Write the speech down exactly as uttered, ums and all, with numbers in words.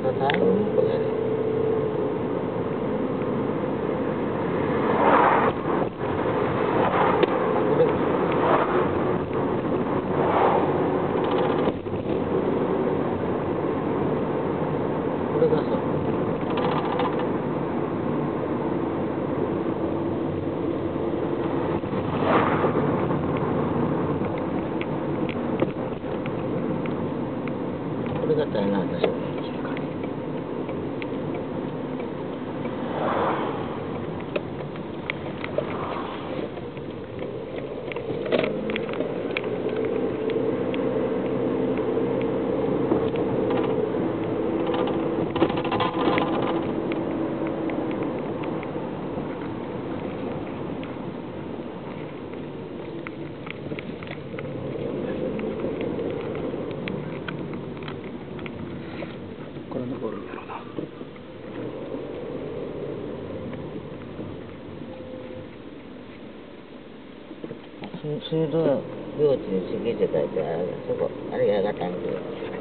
mana tahu begini. Udah, udah gasok. Udah katain atas.これ残るんやろな。水道用地に敷地って書いてある。そこ、あれやがたんけど。